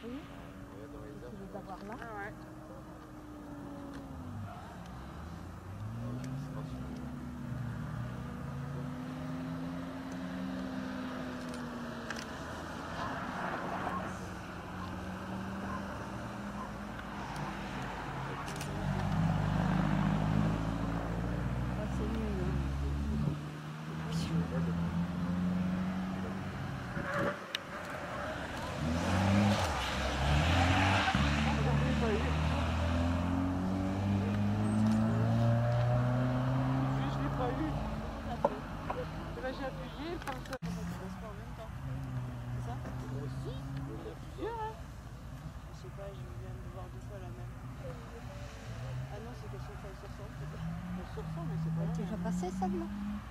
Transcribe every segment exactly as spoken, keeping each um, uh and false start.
arrive. Je vais t'avoir là. Ah ouais. J'ai appuyé comme ça. Ça ne passe pas en même temps. C'est ça? Moi aussi. Il y en a plusieurs, hein. Je sais pas, je viens de voir deux fois la même. Ah non, c'est qu'elles sont elles se ressemblent peut-être. Elles se ressemblent, mais c'est pas. Tu es déjà passé celle-là?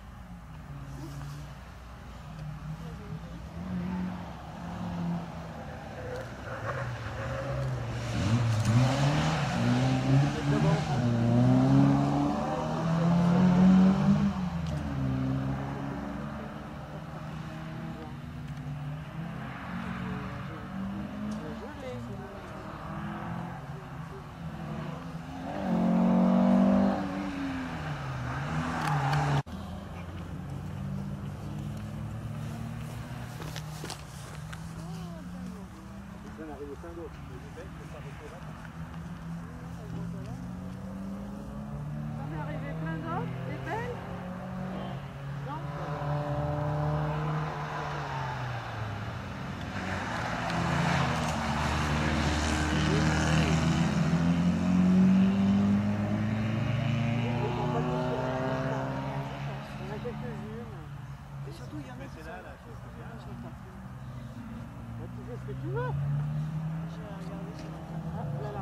Plein d'autres. Ça m'est arrivé plein d'autres, des belles. Non. Il y en a quelques-unes. Et surtout, il y en a qui sont là. Tu fais ce que tu veux. J'ai regardé sur la ah, là, là.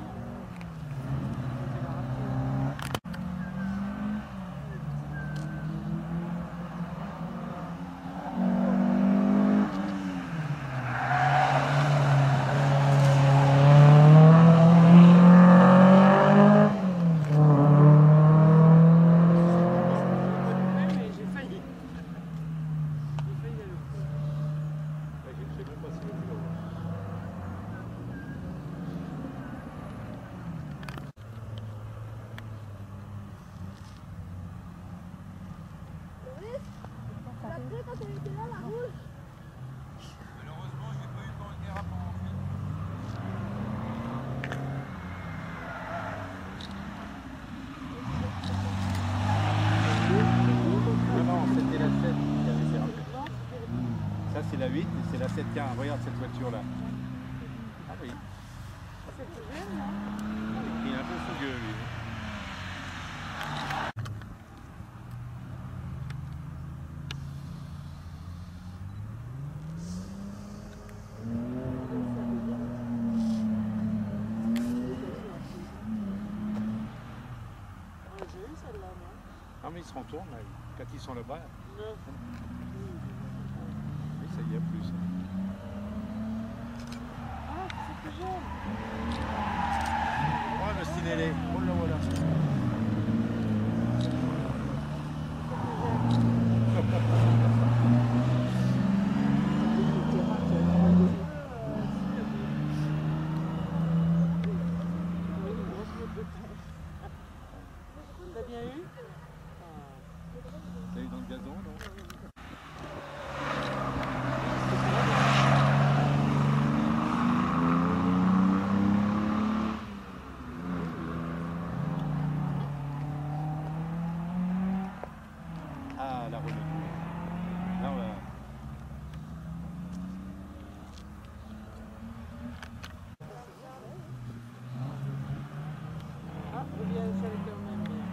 Mais j'ai failli. J'ai failli aller. Je sais même pas si je vais le voir. Malheureusement, j'ai pas eu le temps de faire avant. Non, non, c'était la sept qui avait dérapé. Ça, c'est la huit et c'est la sept. Tiens, regarde cette voiture-là. Ah oui. C'est tout jeune, non? Il est un peu fougueux, lui. Ah mais ils se retournent là, quand ils sont là-bas. Oui, ça y est plus. Ah, c'est plus jeune. Oh le Stinelli, oh là voilà. T'as bien eu? T'as eu dans le gazon, non? Ah, la Renault. Là, on va... Ah, ou bien ça avec quand même bien.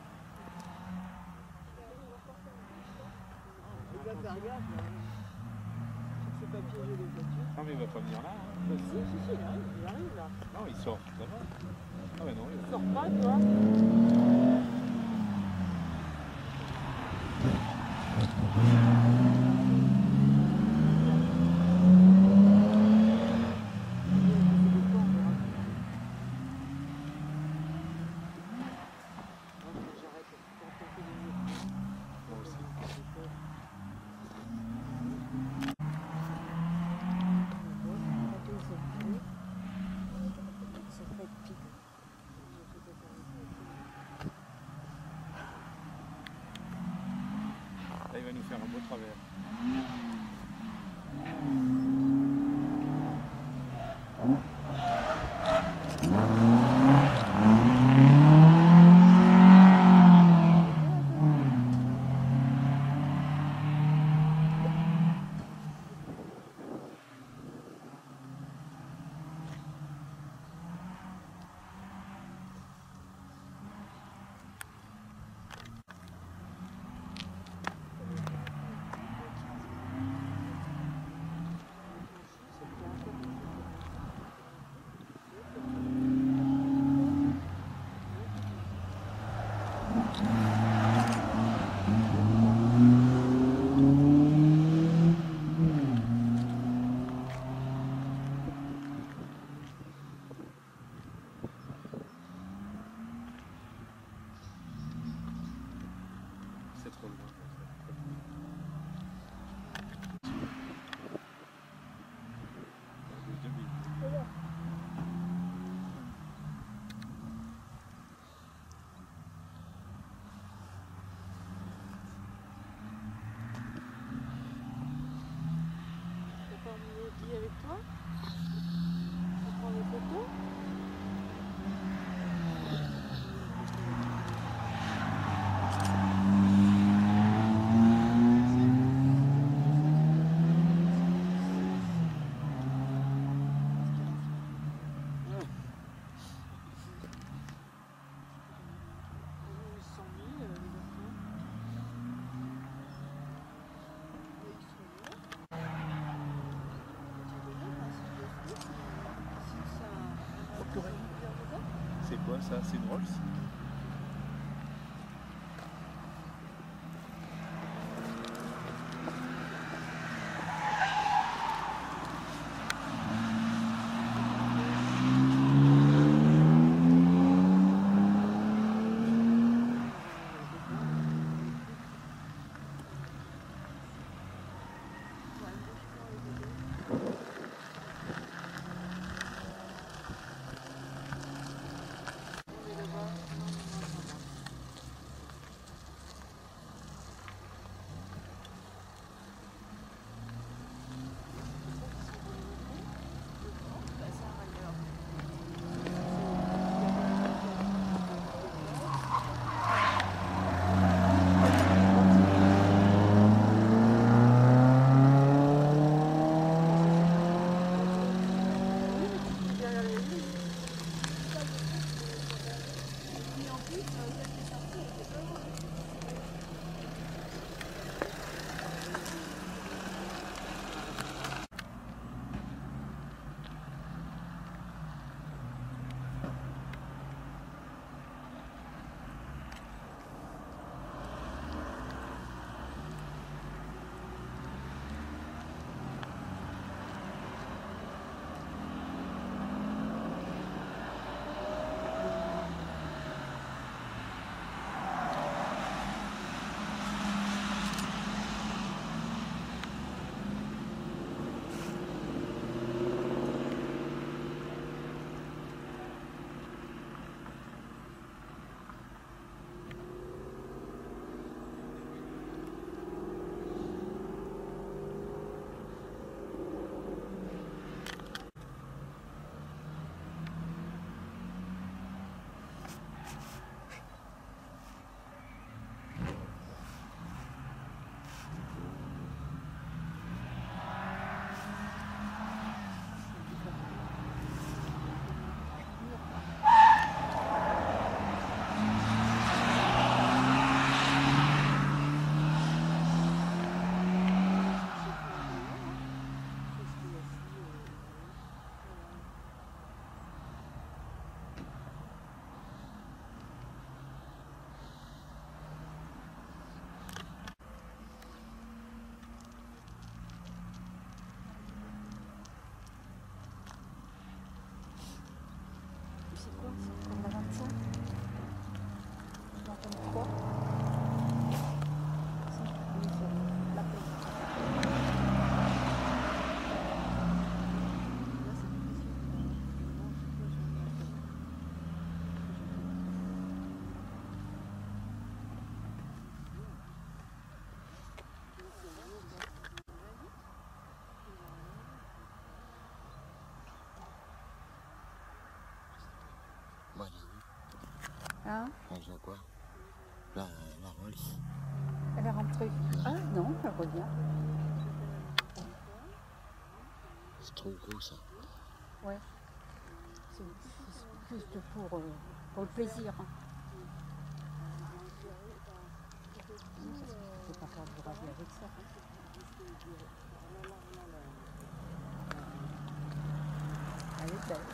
Il va faire gaffe là. C'est pas piéger les voitures. Non mais il va pas venir là. Hein. Bah, si, si, si, il arrive, il arrive là. Non, il sort, ça va. Ah ouais non, il Il sort pas, toi. travers. C'est trop loin. T'as pas emmené Eddie avec toi? Tu prends des photos? C'est quoi ça? C'est une Rolls? On est là-bas. Hein? On voit quoi? La, la Rolls. Elle est rentrée. Ah non, elle revient. C'est trop gros ça. Ouais. C'est c'est juste pour, euh, pour le plaisir. Hein. Je ne peux pas faire du ravi avec ça. Elle est belle.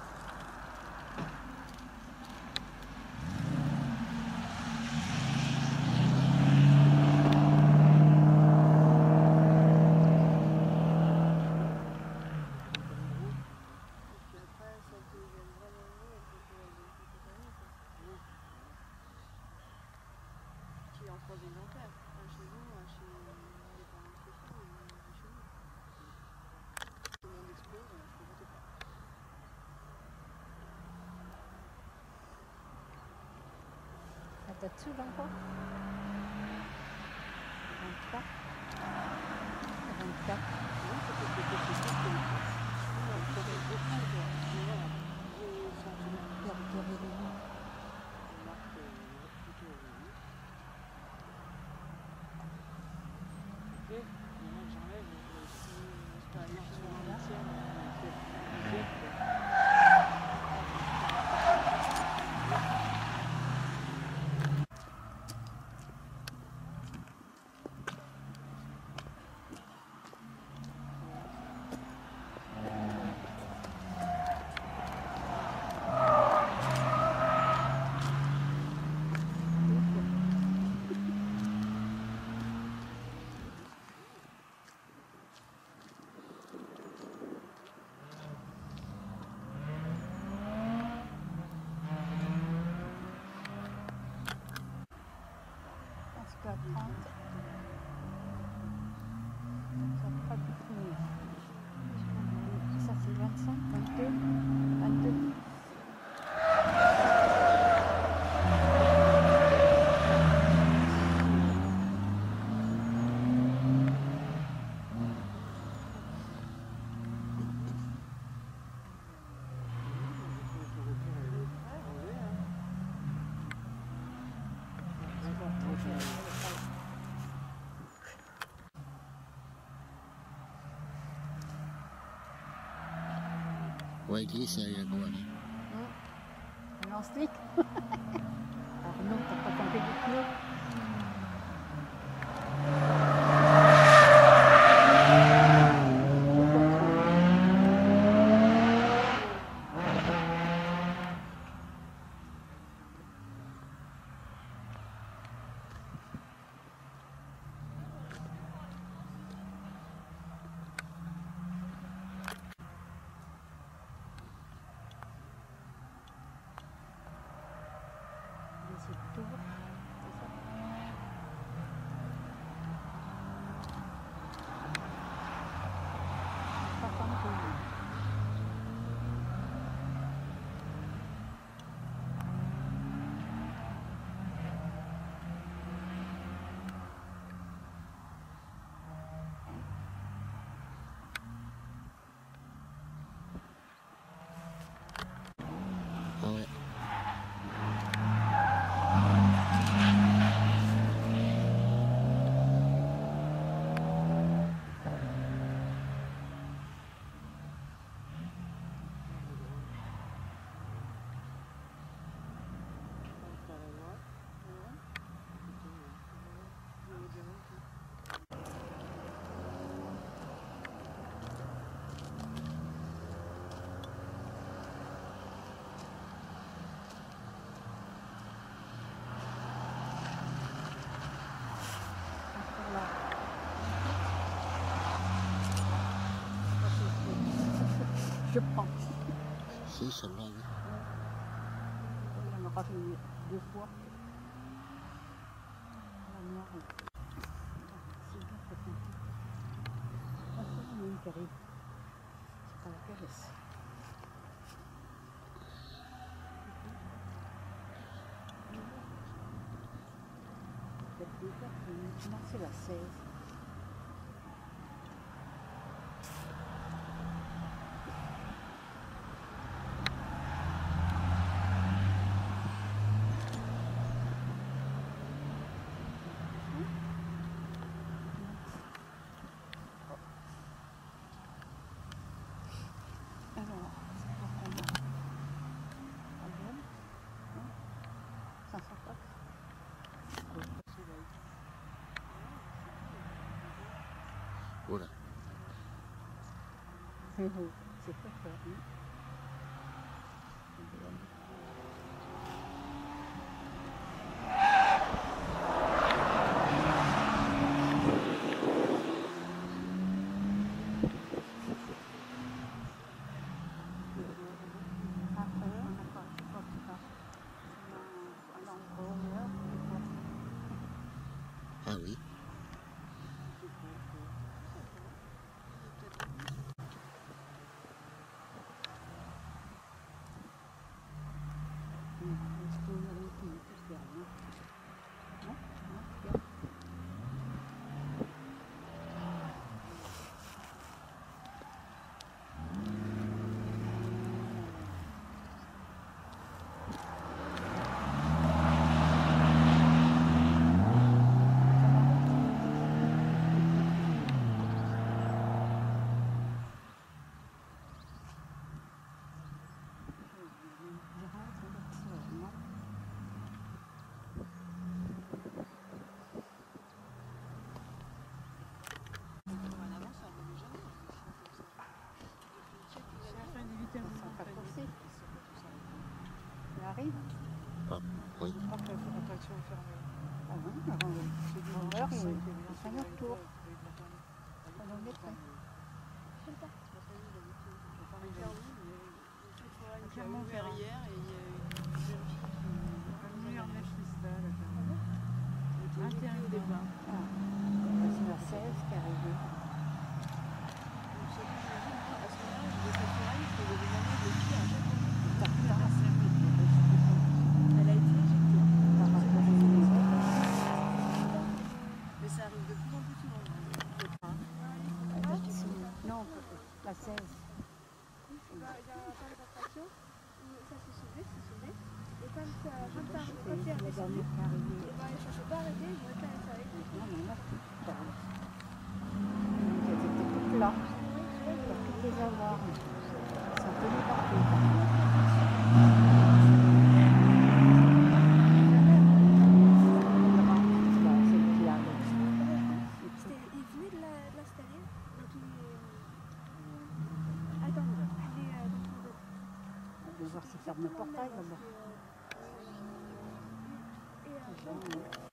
Elle t'a dessus là encore? vingt-trois. vingt-quatre. trente. Ça ne pas plus finir. Ça c'est vingt-cinq, vingt-deux, vingt-deux. Ouais, glisse à la gauche. Elle est en slick. Alors non, t'as pas tombé du pneu. C'est le tour, c'est ça? Pas tant que lui. Ah ouais. Je pense. Si, celle-là, oui. Il y en aura fait deux fois. La noire. C'est bien, c'est bien. Ah, c'est une qui arrive. C'est pas la caresse. Maintenant, c'est la seize. C'est très fort. Hein. Ah oui. Il arrive. Ah oui. Attraction fermée. Ah oui, avant onze heures, il fait un retour. Pendant le métro. Il a ouvert hier et il y a une jeune fille qui vingt et un au départ. C'est la seize qui est arrivée. Donc ce que j'imagine, moi, à son âge, de cette oreille, c'est le moment de pied à chaque moment. Elle a été éjectée. Mais ça arrive de plus en plus souvent. Non, la seize. Il y a un temps de contraction où ça s'est soulevé, c'est soulevé. Et quand ça quand ça quand c'est La redescendu, dernière qui est arrivée. et ben ça s'est pas arrêté, ils vont être arrêtés. Non, mais on a tout de temps. Donc elles étaient toutes là. Pour toutes les avoir. Elles sont tenues partout. Celle qui arrive. C'était- Ils venaient de la- de l'installer. Donc ils. Attends, elle est euh, donc On va voir si ferme le portail là-bas. Et euh,